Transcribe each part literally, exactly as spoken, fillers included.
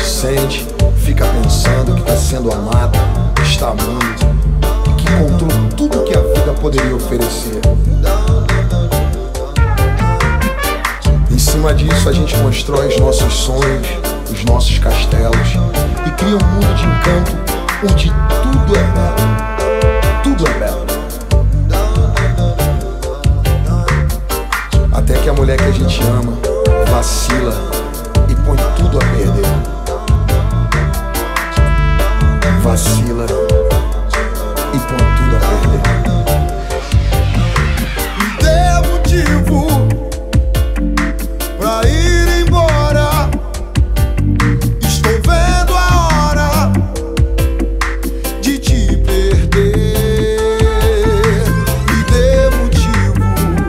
gente sente, fica pensando que está sendo amado, que está amando, que encontrou tudo que a vida poderia oferecer. Em cima disso a gente constrói os nossos sonhos, os nossos castelos e cria um mundo de encanto onde tudo é belo, tudo é belo. Até que a mulher que a gente ama vacila e põe tudo a perder. Vacila e põe tudo a perder. Me dê motivo pra ir embora. Estou vendo a hora de te perder. Me dê motivo,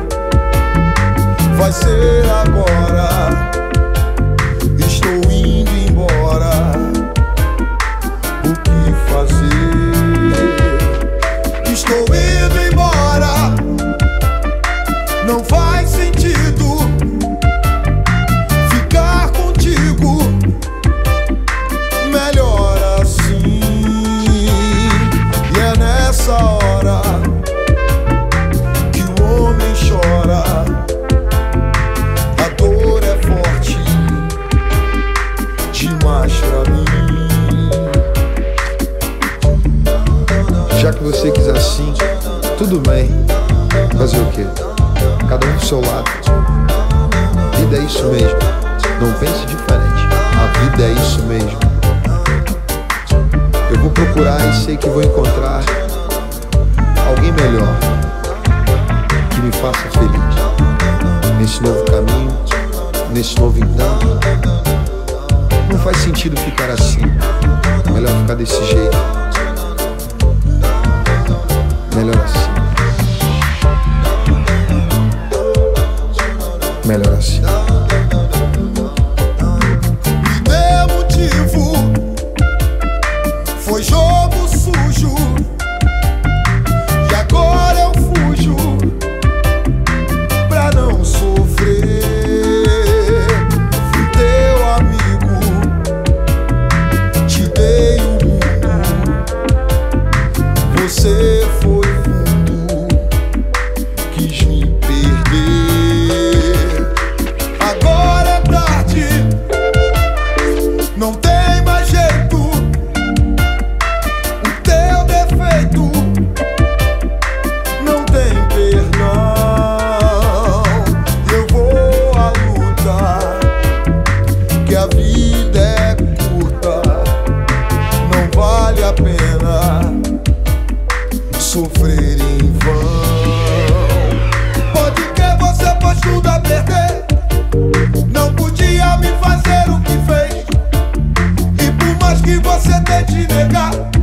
vai ser agora. Estou indo embora. O que fazer? Estou indo embora. Não faz sentido ficar contigo. Melhor assim. E é nessa hora que o homem chora. A dor é forte demais pra mim. Já que você quis assim, tudo bem. Fazer o quê? Cada um do seu lado. A vida é isso mesmo. Não pense diferente. A vida é isso mesmo. Eu vou procurar e sei que vou encontrar alguém melhor que me faça feliz. Nesse novo caminho, nesse novo encanto. Não faz sentido ficar assim. Melhor ficar desse jeito. Melhor assim. Melhor assim. Me dê motivo, foi jogo sujo e agora eu fujo pra não sofrer. Fui teu amigo, te dei o mundo. Você foi fundo, quis me perder. Agora é tarde, não tem mais jeito. O teu defeito não tem perdão. Eu vou à luta, que a vida é curta. Não vale a pena sofrer em vão. Pode que você pôs tudo a perder. Não podia me fazer o que fez. E por mais que você tente negar,